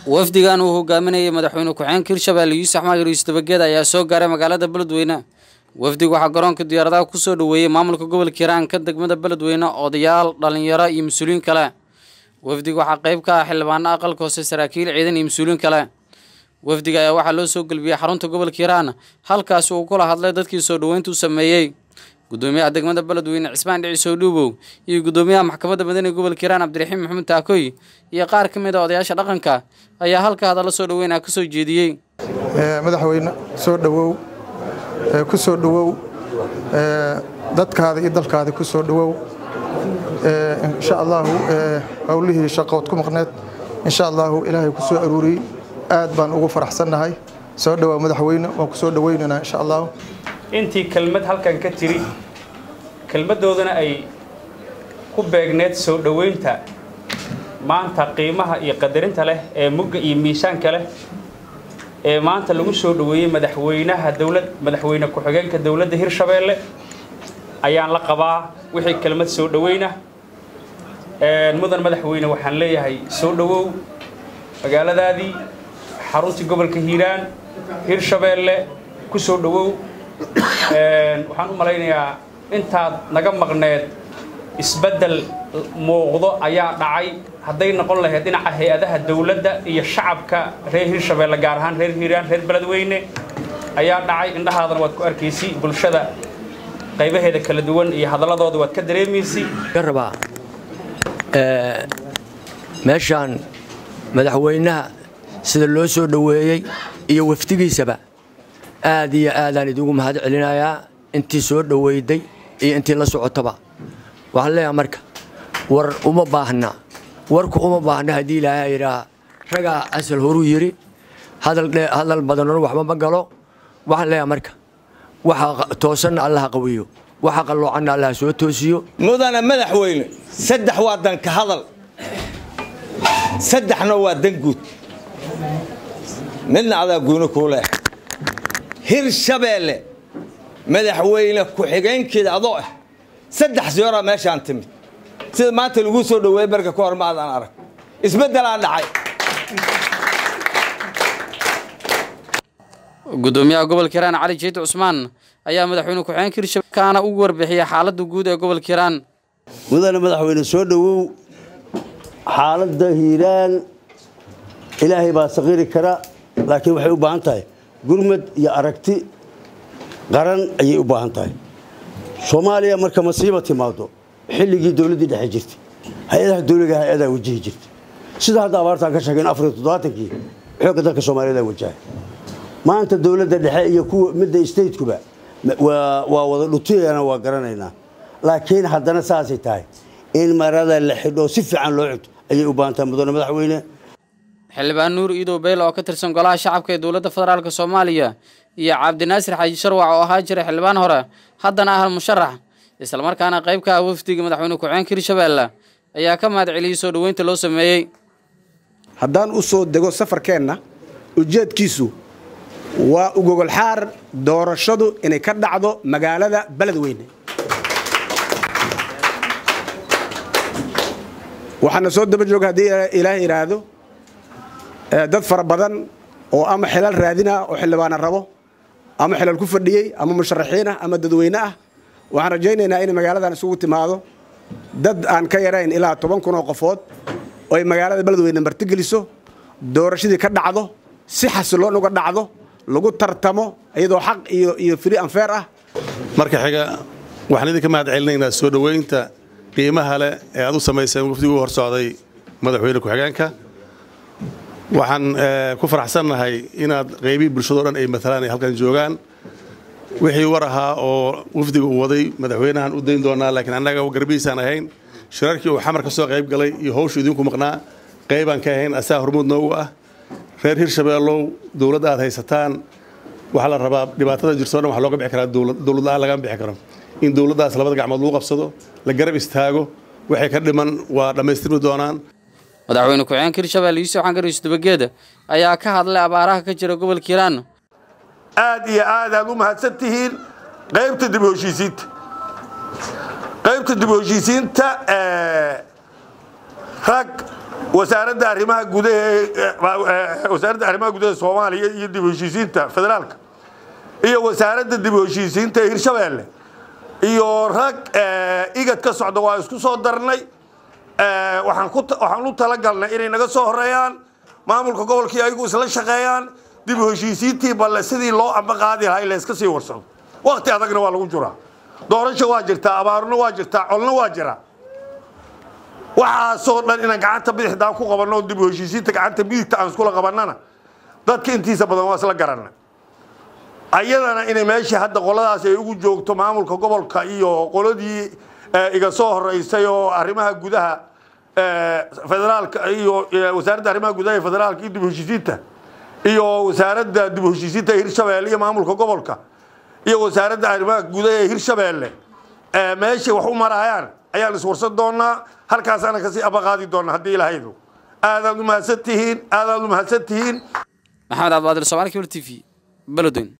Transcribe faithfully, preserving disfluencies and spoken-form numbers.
wafdigan uu hogaaminayay madaxweyne ku-xigeenka Hirshabelle Yuusuf Axmed Yuusuf Dabageed ayaa soo gaaray magaalada Beledweyne. wafdigu waxa garoonka diyaaradaha ku soo dhaweeyay maamulka gobolka Hiiraan ka degmada Beledweyne odayaal dhalinyaro iyo mas'uuliyiin kale. wafdigu waxa qayb ka ah xildhibaano aqalka hoose saraakiil ciidan iyo mas'uuliyiin kale. wafdiga ayaa waxa loo soo galbiyay xarunta gobolka Hiiraan halkaas uu kula hadlay dadkii soo dhaweynta u sameeyay. gudoomiyaha degmada Beledweyne Cismaan Dhiciso Dhuubow iyo gudoomiyaha maxkamadda madaniga gobolka Hiiraan Cabdiraxiim Maxamed Taakoy iyo qaar ka mid ah odayaasha dhaqanka ayaa halka hadal soo dhaweynaa ka soo jeediyay. madaxweyne soo dhawow ku soo dhawow dadkaada iyo dalkaada ku soo dhawow insha Allah hawlihii shaqood ku maqneed insha Allah Ilaahay ku soo aruuriyay aad baan ugu faraxsanahay soo dhawow madaxweyne waan ku soo dhaweynaa insha Allah intii kelmad halkan ka tiri kelmadoodana ay ku beegneed soo dhaweynta maanta qiimaha iyo qadarinta leh ee mugga iyo miisaanka leh ee maanta lagu soo dhaweeyay madaxweynaha dawlad madaxweyne ku-xigeenka dawladda Hirshabelle ayaan la qabaa wixii kelmad soo dhaweyna ee mudan madaxweyne waxaan leeyahay soo dhawow magaaladaadii xaruntii gobolka Hiiraan Hirshabelle ku soo dhawow waxaan u malaynayaa intaad naga maqneed isbedel muuqdo ayaa dhacay hadday noqon lahayd dhinaca hay'adaha dawladda iyo shacabka reer Hirshabelle gaar ahaan reer Hiiraan reer Beledweyne ayaa dhacay indhahaadana waad ku arkaysay bulshada qaybaheeda kala duwan iyo hadaladooda waad ka dareemaysay garba ee meeshan madaxweynaha sida loo soo dhaweeyay iyo waftigiisaba aad iyo aadaan idigu mahad celinayaa intii soo dhaweyday iyo intii la socotaba waxaan leeyahay marka war uma baahna warku uma baahna hadii Ilaahay yiraahdo raga asal horu yiri hadal hadal badan oo waxba ma galo waxaan leeyahay marka waxa toosan Allah qawiyo waxa qaloocan Allah soo toosiyo mudana madaxweyne saddex wadan ka hadal saddexna waa dan guud midna ada gooni ku leh Hirshabelle madaxweyne ku-xigeenkeeda adoo ah saddex siyara meeshaan timid sida maanta lagu soo dhaweeyay barka ku hormaadaan arag isbedel aan dhacay gudoomiyaha gobolka Hiiraan Cali Jeed Cusmaan ayaa madaxweyne ku-xigeenka Hirshabelle kaana ugu warbixiyay xaaladda guud ee gobolka Hiiraan mudane madaxweyne soo dhawow xaaladda Hiiraan Ilaahay baa saqiiri kara laakiin waxay u baahan tahay gurmad iyo aragti qaran ayay u baahan tahay Soomaaliya marka masiibo timaado xilligii dawladda dhexe jirtay hay'adaha dawladda hay'adaha wajihi jirtay sida hadda abaarta ka shaqeyn afar iyo toddobaatan-kii xoogga dalka Soomaaliyeed wajahay maanta dawladda dhexe iyo kuwa midda state-kuba waa waa wada dhutiyana waa garanaynaa laakiin haddana saasay tahay in marada la xidho si fiican loo xidho ayay u baahan tahay mudane madaxweyne xildhibaan Nuur Iidow Beyl oo ka tirsan golaha shacabka ee dawladda federaalka Soomaaliya iyo Cabdinaasir Xaaji Sharwac oo ahaa jiray xildhibaan hore haddana ah musharax isla markaana qayb ka ah wafdiga madaxweyne ku-xigeenka Hirshabelle ayaa ka mahad celiyay soo dhaweynta loo sameeyay haddaan u soo dego safarkeenna ujeedkiisu waa u gogol xaar doorashadu inay ka dhacdo magaalada Beledweyne waxaana soo daba jooga hadii Ilaahay yiraahdo dad fara badan oo ama xilal raadina oo xildhibaan rabo ama xilal ku fadhiyay ama musharaxiina ama dadweyne ah waxaan rajaynaynaa in magaaladan isugu timaado dad aan ka yarayn ilaa toban kun oo qofood oo ay magaalada Beledweyne martigeliso doorashadii ka dhacdo si xasiloon uga dhacdo lagu tartamo iyadoo xaq iyo iyo free and fair ah marka xiga waxaan idinka mahad celinaynaa soo dhaweynta qiimaha leh ee aad u samaysay wafdigu hor socday madaxweyne ku-xigeenka waxaan ku faraxsanahay inaad qaybi bulshada dhan ay matalaan ay halkan joogaan wixii war ahaa oo wafdigu uu waday madaxweynahan u dayn doonaa laakiin annaga garbiisaan ahayn shirarkii uu xamar ka soo qayb galay iyo hawshu idinku maqnaa qaybaan ka ahayn asaa hormuudna u ah reer Hirshabelle dawladda aad haysataan waxa la rabaa dhibaatada jirto dhan wax looga bixi karaa dawladda laga bixi karo in dawladdaas labada gacmood lagu qabsado la garab istaago waxay ka dhiman waa dhameystirmi doonaan madaxweyne ku-xigeenka Hirshabelle Yuusuf Axmed Yuusuf Dabageed ayaa ka hadlay abaaraha ka jira gobolka Hiiraan aad iyo aad aad u mahadsantihiin qaybta dib u heshiisiinta qaybta dib u heshiisiinta ee rag wasaaradda arrimaha gudaha wasaaradda arrimaha gudaha Soomaaliya iyo dib u heshiisiinta federaalka iyo wasaaradda dib u heshiisiinta Hirshabeelle iyo rag igad ka socda waa isku soo darnay waxaan ku waxaan u tala galnay inay naga soo horeeyaan maamulka gobolka ayagu isla shaqeeyaan dib u heshiisiintii bal sidii loo amba qaadi lahaa la iska sii warsado waqti adagna waa lagu jiraa doorasho waa jirtaa abaarno waa jirtaa colno waa jiraa waxa soo dhan inaan gacanta bidixda ku qabanno dib u heshiisiinta gacanta bidixda aan isku la qabanana dadka intiisa badan waa isla garanay ayadana inay meesha hadda qoladaas ay ugu joogto maamulka gobolka iyo qoladii iga soo horeysay oo arrimaha gudaha federaalka iyo wasaaradda arrimaha gudaha federaalka iyo dib u heshiisiinta iyo wasaaradda dib u heshiisiinta Hirshabeelle iyo maamulka gobolka iyo wasaaradda arrimaha gudaha Hirshabeelle meesha wax u marayaan ayaan iswarsan doonaa halkaas ana ka sii abaqaadi doonaa hadii ilaahaydu aad u mahadsantihiin aad u mahadsantihiin maxamed cabdi Soomaali Cable T V Beledweyne